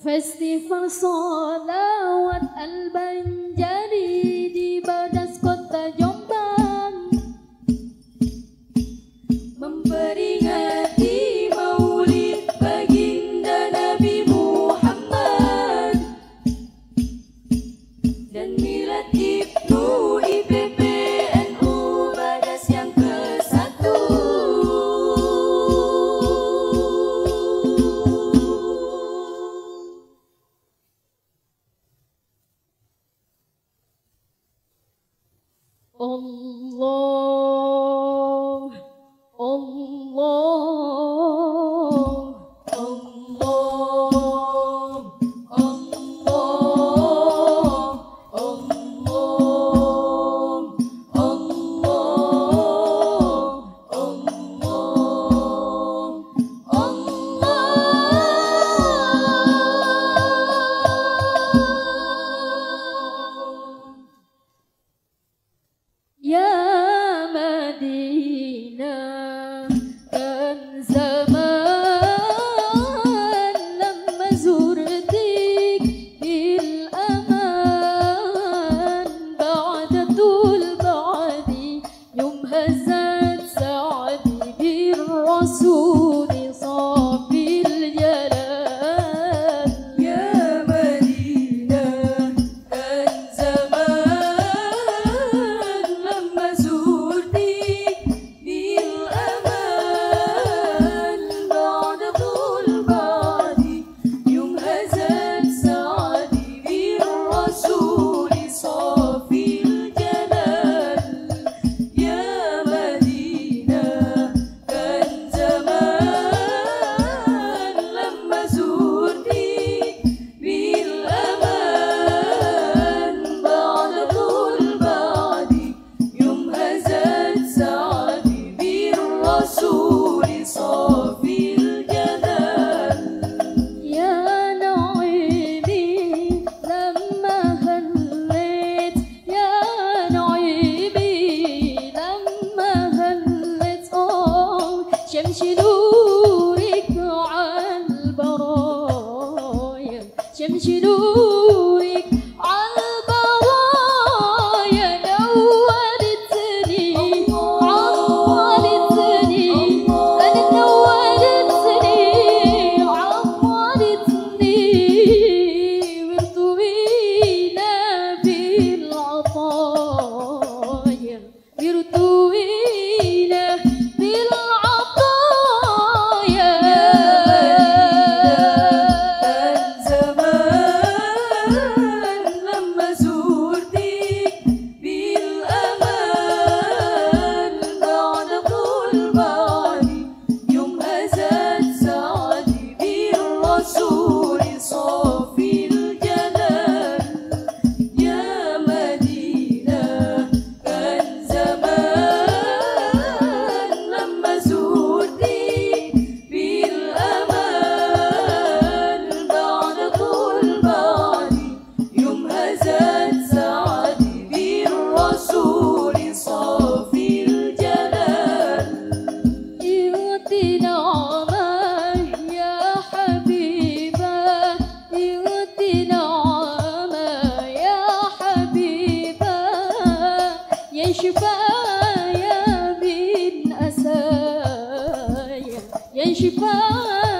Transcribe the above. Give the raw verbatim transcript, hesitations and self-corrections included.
Festival Sholawat Al-Banjari di Badas Kota Jombang memperingati Maulid Baginda Nabi Muhammad dan milad Ibnu I P P N U Badas yang kesatu. Allah, Allah, Allah, Allah, Allah, Ya Madinah kan zaman lama zurtik bil aman ba'da tul ba'di yum hazat sa'di bir rasul sabil jalal. Ya Madinah kan zaman lama zurtik bil aman ba'da tul ba'di yum hazat sa'di bir rasul sabil jalal. Ya Madinah kan zaman lama zurtik bil aman ba'da tul ba'di yum hazat sa'di bir rasul sabil jalal. Ya Naimi lama هلت يا نعيمي لما هلت آه شمس نورك على البرايا شمس نورك على البرايا نورتني عطرتني أنا نورتني عطرتني وارتوينا بالعطايا ارتوينا بالعطايا. كان زمان لما زرتك بالأمان بعد طول بعدي يوم هزت سعدي بالرسول صافي الجلال. يا مدينة كان زمان لما زرتك بالأمان بعد طول بعدي يوم هزت سعدي بالرسول صافي الجلال. اغتنا عماه يا حبيبة اغتنا عماه يا حبيبة يا شفايا من أسايا يا شفايا